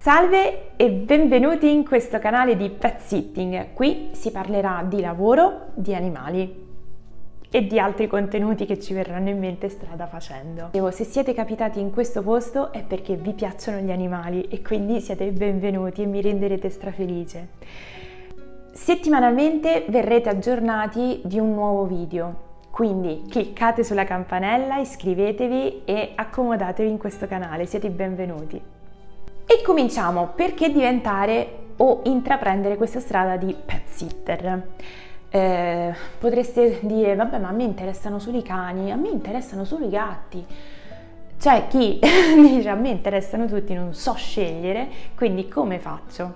Salve e benvenuti in questo canale di Pet Sitting. Qui si parlerà di lavoro, di animali e di altri contenuti che ci verranno in mente strada facendo. Se siete capitati in questo posto è perché vi piacciono gli animali e quindi siete i benvenuti e mi renderete strafelice. Settimanalmente verrete aggiornati di un nuovo video. Quindi cliccate sulla campanella, iscrivetevi e accomodatevi in questo canale, siete i benvenuti. E cominciamo, perché diventare o intraprendere questa strada di pet sitter? Potreste dire, vabbè, ma a me interessano solo i cani, a me interessano solo i gatti. C'è chi dice, a me interessano tutti, non so scegliere, quindi come faccio?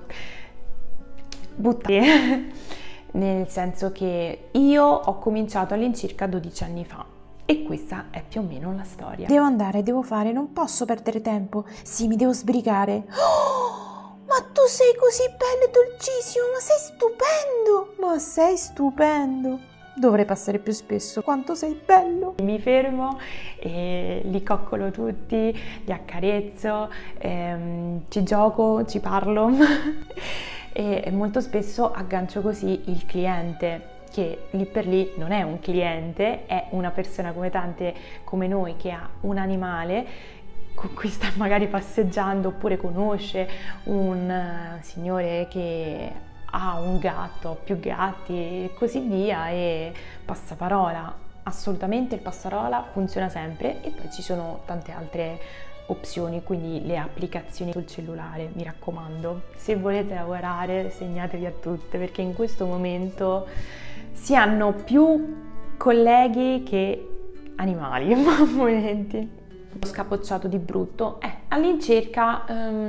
Buttare. Nel senso che io ho cominciato all'incirca 12 anni fa. E questa è più o meno la storia. Devo andare, devo fare, non posso perdere tempo. Sì, mi devo sbrigare. Oh, ma tu sei così bello e dolcissimo, ma sei stupendo! Ma sei stupendo! Dovrei passare più spesso. Quanto sei bello! Mi fermo e li coccolo tutti, li accarezzo, ci gioco, ci parlo e molto spesso aggancio così il cliente, che lì per lì non è un cliente, è una persona come tante come noi che ha un animale con cui sta magari passeggiando, oppure conosce un signore che ha un gatto, più gatti e così via, e passaparola. Assolutamente il passaparola funziona sempre, e poi ci sono tante altre opzioni, quindi le applicazioni sul cellulare, mi raccomando. Se volete lavorare segnatevi a tutte, perché in questo momento si hanno più colleghi che animali, momenti. Ho scapocciato di brutto, all'incirca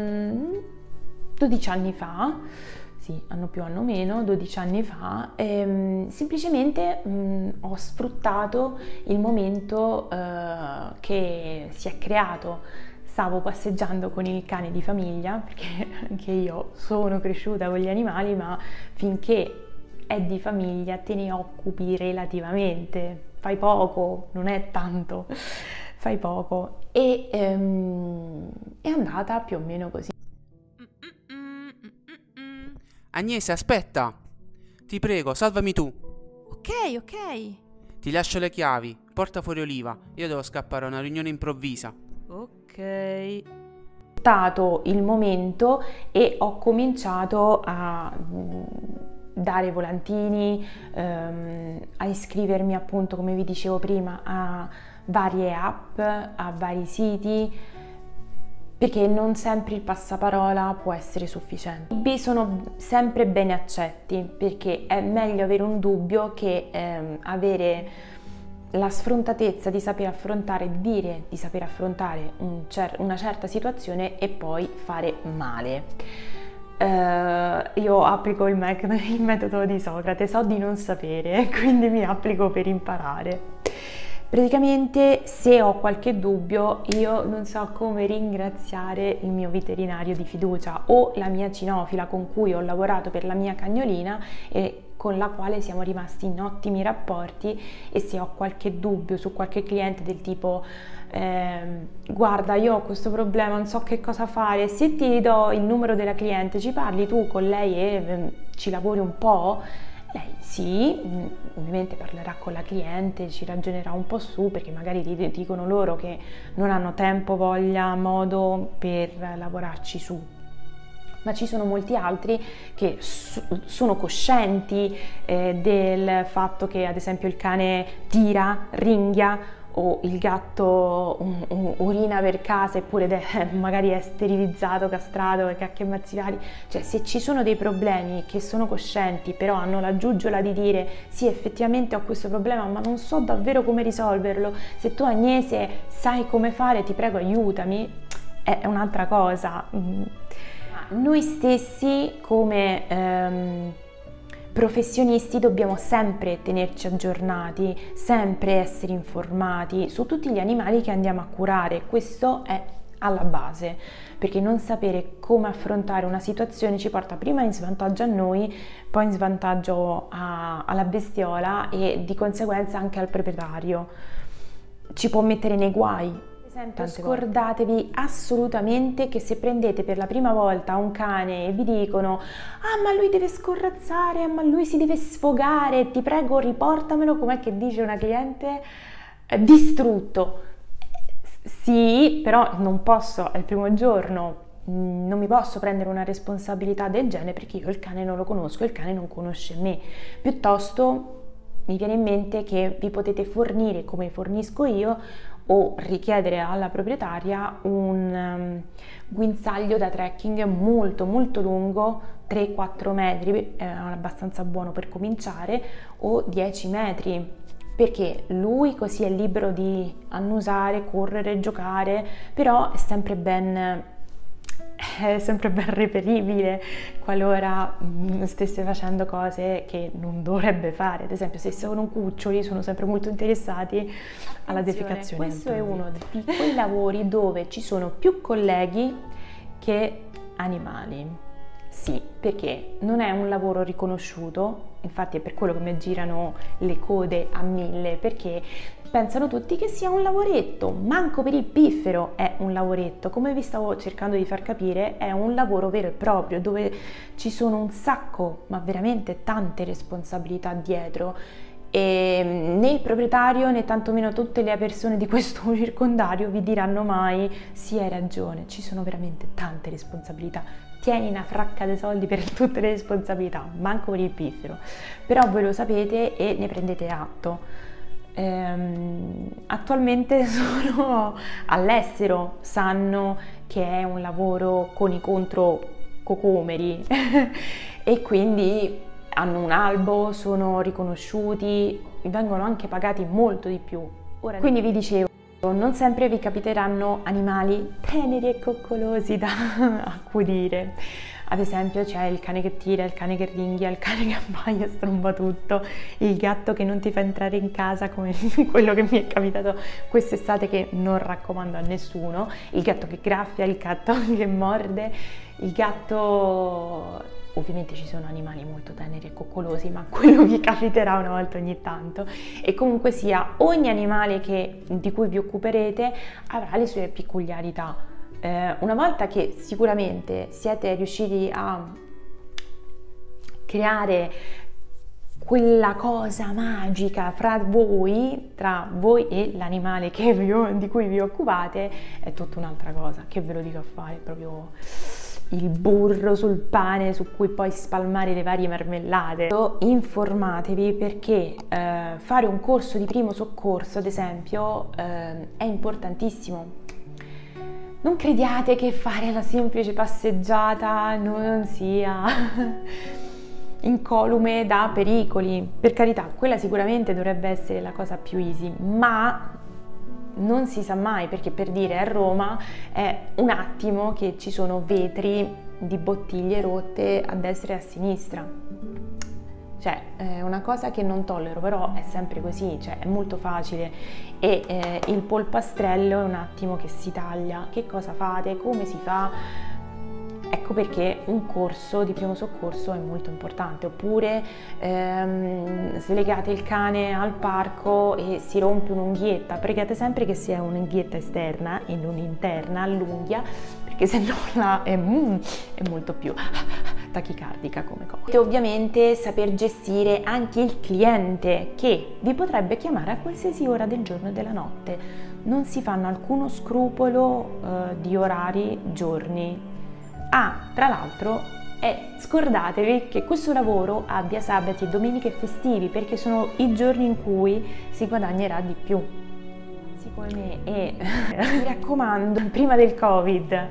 12 anni fa, sì, anno più anno meno, 12 anni fa, semplicemente ho sfruttato il momento che si è creato. Stavo passeggiando con il cane di famiglia, perché anche io sono cresciuta con gli animali, ma finché è di famiglia te ne occupi relativamente, fai poco, non è tanto, fai poco, e è andata più o meno così. Agnese, aspetta! Ti prego, salvami tu! Ok. Ti lascio le chiavi, porta fuori Oliva, io devo scappare a una riunione improvvisa. Ok. Dato il momento e ho cominciato a dare volantini, a iscrivermi, appunto, come vi dicevo prima, a varie app, a vari siti, perché non sempre il passaparola può essere sufficiente. I dubbi sono sempre ben accetti, perché è meglio avere un dubbio che avere la sfrontatezza di saper affrontare, dire di saper affrontare una certa situazione e poi fare male. Io applico il metodo di Socrate, so di non sapere, quindi mi applico per imparare. Praticamente, se ho qualche dubbio, io non so come ringraziare il mio veterinario di fiducia o la mia cinofila con cui ho lavorato per la mia cagnolina e con la quale siamo rimasti in ottimi rapporti. E se ho qualche dubbio su qualche cliente del tipo guarda, io ho questo problema, non so che cosa fare, se ti do il numero della cliente ci parli tu con lei e ci lavori un po'? Lei sì, ovviamente parlerà con la cliente, ci ragionerà un po' su, perché magari dicono loro che non hanno tempo, voglia, modo per lavorarci su. Ma ci sono molti altri che sono coscienti del fatto che, ad esempio, il cane tira, ringhia, o il gatto urina per casa, eppure magari è sterilizzato, castrato, cacche e mazziali. Cioè, se ci sono dei problemi che sono coscienti, però hanno la giugiola di dire sì, effettivamente ho questo problema, ma non so davvero come risolverlo, se tu, Agnese, sai come fare, ti prego aiutami, è un'altra cosa. Noi stessi come professionisti dobbiamo sempre tenerci aggiornati, sempre essere informati su tutti gli animali che andiamo a curare. Questo è alla base, perché non sapere come affrontare una situazione ci porta prima in svantaggio a noi, poi in svantaggio alla bestiola e di conseguenza anche al proprietario. Ci può mettere nei guai. esempio, scordatevi assolutamente che se prendete per la prima volta un cane e vi dicono ah ma lui deve scorrazzare, ma lui si deve sfogare, ti prego riportamelo, com'è che dice una cliente, distrutto. Sì, però non posso, è il primo giorno, non mi posso prendere una responsabilità del genere perché io il cane non lo conosco, il cane non conosce me. Piuttosto mi viene in mente che vi potete fornire, come fornisco io, o richiedere alla proprietaria un guinzaglio da trekking molto molto lungo, 3-4 metri, è abbastanza buono per cominciare, o 10 metri, perché lui così è libero di annusare, correre, giocare, però è sempre ben reperibile qualora stesse facendo cose che non dovrebbe fare. Ad esempio, se sono cuccioli, sono sempre molto interessati alla defecazione. Questo è uno di quei lavori dove ci sono più colleghi che animali. Sì, perché non è un lavoro riconosciuto, infatti è per quello che mi girano le code a 1000, perché pensano tutti che sia un lavoretto, manco per il piffero è un lavoretto. Come vi stavo cercando di far capire, è un lavoro vero e proprio, dove ci sono un sacco, ma veramente tante responsabilità dietro, e né il proprietario né tantomeno tutte le persone di questo circondario vi diranno mai sì, hai ragione, ci sono veramente tante responsabilità, tieni una fracca dei soldi per tutte le responsabilità, manco per il piffero, però voi lo sapete e ne prendete atto. Attualmente sono all'estero, sanno che è un lavoro con i contro cocomeri e quindi hanno un albo, sono riconosciuti, vengono anche pagati molto di più. Ora, quindi vi dicevo, non sempre vi capiteranno animali teneri e coccolosi da accudire. Ad esempio c'è il cane che tira, il cane che ringhia, il cane che abbaia, stromba tutto, il gatto che non ti fa entrare in casa, come quello che mi è capitato quest'estate, che non raccomando a nessuno, il gatto che graffia, il gatto che morde, il gatto... Ovviamente ci sono animali molto teneri e coccolosi, ma quello vi capiterà una volta ogni tanto, e comunque sia, ogni animale di cui vi occuperete avrà le sue peculiarità. Una volta che sicuramente siete riusciti a creare quella cosa magica tra voi e l'animale di cui vi occupate, è tutta un'altra cosa, che ve lo dico a fare, proprio il burro sul pane su cui poi spalmare le varie marmellate. Informatevi, perché fare un corso di primo soccorso, ad esempio, è importantissimo. Non crediate che fare la semplice passeggiata non sia incolume da pericoli. Per carità, quella sicuramente dovrebbe essere la cosa più easy, ma non si sa mai, perché per dire a Roma è un attimo che ci sono vetri di bottiglie rotte a destra e a sinistra. Cioè, è una cosa che non tollero, però è sempre così, cioè è molto facile. E il polpastrello è un attimo che si taglia. Che cosa fate? Come si fa? Ecco perché un corso di primo soccorso è molto importante. Oppure slegate il cane al parco e si rompe un'unghietta, pregate sempre che sia un'unghietta esterna e non interna all'unghia, perché se no è molto più tachicardica come cosa. E ovviamente saper gestire anche il cliente, che vi potrebbe chiamare a qualsiasi ora del giorno e della notte. Non si fanno alcuno scrupolo di orari, giorni. Tra l'altro, scordatevi che questo lavoro abbia sabati, domeniche e festivi, perché sono i giorni in cui si guadagnerà di più. Come me. E mi raccomando, prima del Covid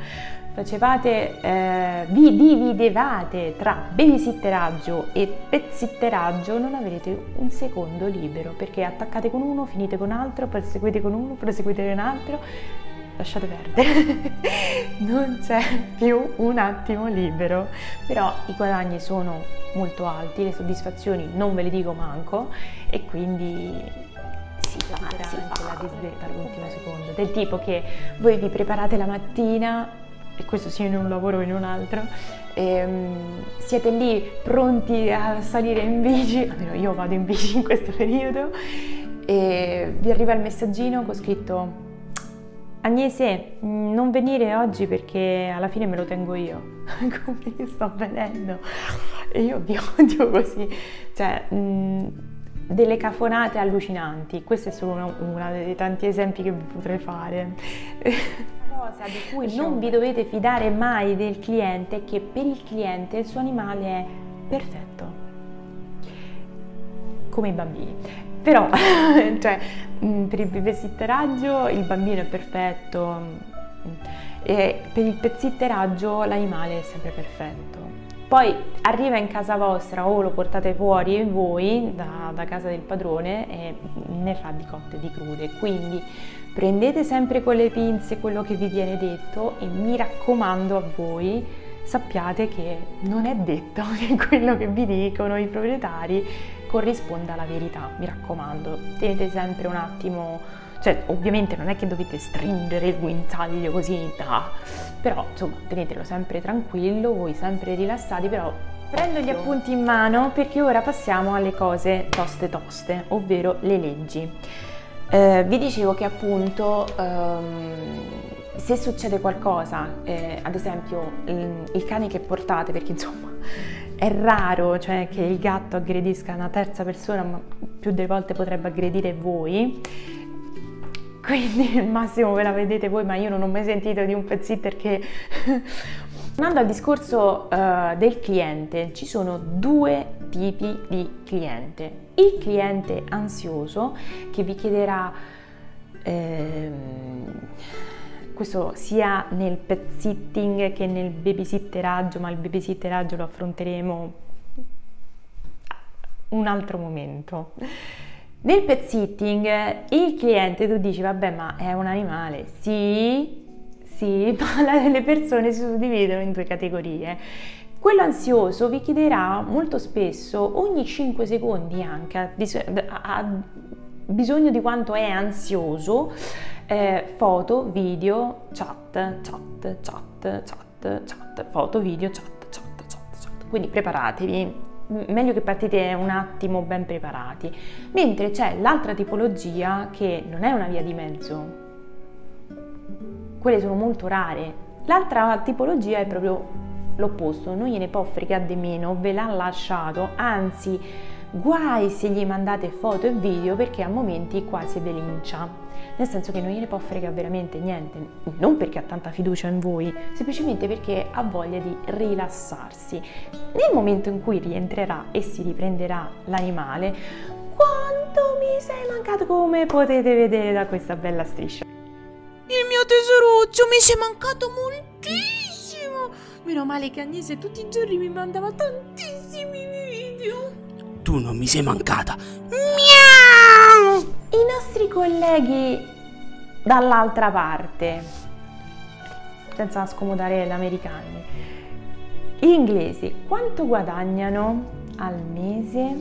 vi dividevate tra babysitteraggio e petsitteraggio, non avrete un secondo libero, perché attaccate con uno, finite con altro, proseguite con uno, proseguite con un altro, lasciate perdere. Non c'è più un attimo libero, però i guadagni sono molto alti, le soddisfazioni non ve le dico manco, e quindi si fa anche la disdetta all'ultimo secondo, del tipo che voi vi preparate la mattina, e questo sia in un lavoro o in un altro, siete lì pronti a salire in bici, almeno io vado in bici in questo periodo, e vi arriva il messaggino con scritto Agnese, non venire oggi perché alla fine me lo tengo io, come io sto venendo e io vi odio così, cioè delle cafonate allucinanti. Questo è solo una dei tanti esempi che vi potrei fare. Cosa di cui non vi dovete fidare mai del cliente è che per il cliente il suo animale è perfetto, come i bambini. Però, cioè, per il babysitteraggio il bambino è perfetto e per il pezzitteraggio l'animale è sempre perfetto. Poi arriva in casa vostra o lo portate fuori voi da casa del padrone e ne fa di cotte e di crude. Quindi prendete sempre con le pinze quello che vi viene detto e mi raccomando a voi, sappiate che non è detto che quello che vi dicono i proprietari corrisponda alla verità, mi raccomando, tenete sempre un attimo, cioè ovviamente non è che dovete stringere il guinzaglio così, però insomma tenetelo sempre tranquillo, voi sempre rilassati, però prendo gli appunti in mano perché ora passiamo alle cose toste, ovvero le leggi. Vi dicevo che appunto se succede qualcosa, ad esempio il cane che portate, perché insomma è raro, cioè, che il gatto aggredisca una terza persona, ma più delle volte potrebbe aggredire voi, quindi al massimo ve la vedete voi, ma io non ho mai sentito di un pet sitter che... Tornando al discorso del cliente, ci sono due tipi di cliente. Il cliente ansioso che vi chiederà, questo sia nel pet sitting che nel babysitteraggio, ma il babysitteraggio lo affronteremo un altro momento. Nel pet sitting il cliente, tu dici vabbè, ma è un animale, sì, ma le persone si suddividono in due categorie. Quello ansioso vi chiederà molto spesso, ogni 5 secondi anche, ha bisogno di quanto è ansioso, foto, video, chat, foto, video, chat. Quindi preparatevi, meglio che partite un attimo ben preparati. Mentre c'è l'altra tipologia che non è una via di mezzo, quelle sono molto rare. L'altra tipologia è proprio l'opposto, non gliene può fregare di meno, ve l'ha lasciato, anzi guai se gli mandate foto e video perché a momenti quasi ve lincia, nel senso che non gliene può fregare veramente niente, non perché ha tanta fiducia in voi, semplicemente perché ha voglia di rilassarsi. Nel momento in cui rientrerà e si riprenderà l'animale, quanto mi sei mancato, come potete vedere da questa bella striscia. Il mio tesoruccio mi sei mancato moltissimo. Meno male che Agnese tutti i giorni mi mandava tantissimi video. Tu non mi sei mancata. Miau! I nostri colleghi dall'altra parte, senza scomodare gli americani, gli inglesi, quanto guadagnano al mese?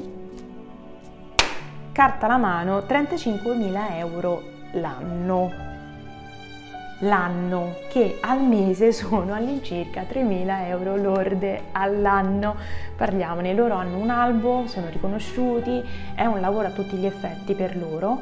Carta alla mano, 35.000 euro l'anno, che al mese sono all'incirca 3.000 euro lorde all'anno. Parliamone, loro hanno un albo, sono riconosciuti, è un lavoro a tutti gli effetti per loro.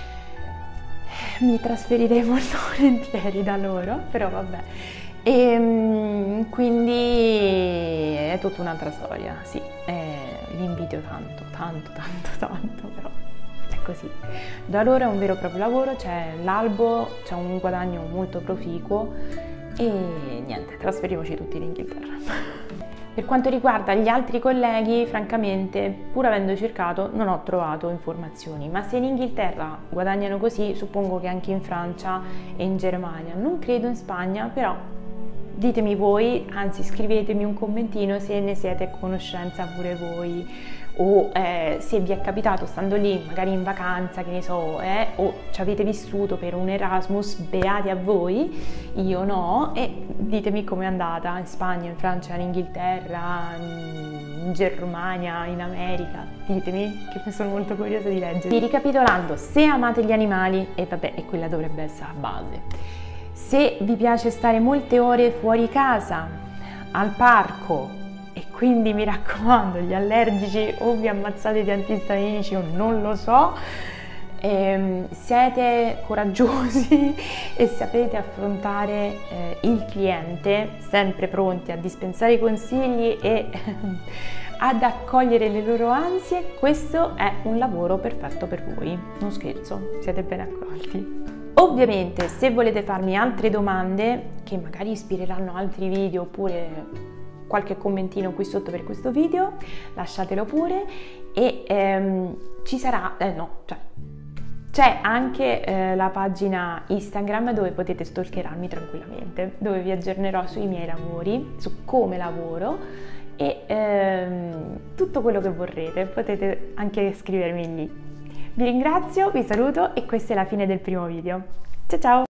Mi trasferirei molto volentieri da loro, però vabbè. E quindi è tutta un'altra storia, sì, li invidio tanto, però è così. Da loro è un vero e proprio lavoro, c'è l'albo, c'è un guadagno molto proficuo e niente, trasferiamoci tutti in Inghilterra. Per quanto riguarda gli altri colleghi, francamente, pur avendo cercato, non ho trovato informazioni, ma se in Inghilterra guadagnano così, suppongo che anche in Francia e in Germania, non credo in Spagna, però ditemi voi, anzi scrivetemi un commentino se ne siete a conoscenza pure voi, o se vi è capitato stando lì magari in vacanza, che ne so, o ci avete vissuto per un Erasmus, beati a voi, io no, e ditemi com'è andata in Spagna, in Francia, in Inghilterra, in Germania, in America, ditemi che sono molto curiosa di leggere. Ricapitolando, se amate gli animali, e vabbè, e quella dovrebbe essere la base, se vi piace stare molte ore fuori casa, al parco, e quindi mi raccomando, gli allergici o vi ammazzate di antistaminici o non lo so, siete coraggiosi e sapete affrontare il cliente, sempre pronti a dispensare i consigli e ad accogliere le loro ansie, questo è un lavoro perfetto per voi. Non scherzo, siete ben accolti. Ovviamente, se volete farmi altre domande che magari ispireranno altri video oppure qualche commentino qui sotto per questo video, lasciatelo pure e ci sarà, c'è anche la pagina Instagram dove potete stalkerarmi tranquillamente, dove vi aggiornerò sui miei lavori, su come lavoro e tutto quello che vorrete, potete anche scrivermi lì. Vi ringrazio, vi saluto e questa è la fine del primo video. Ciao ciao!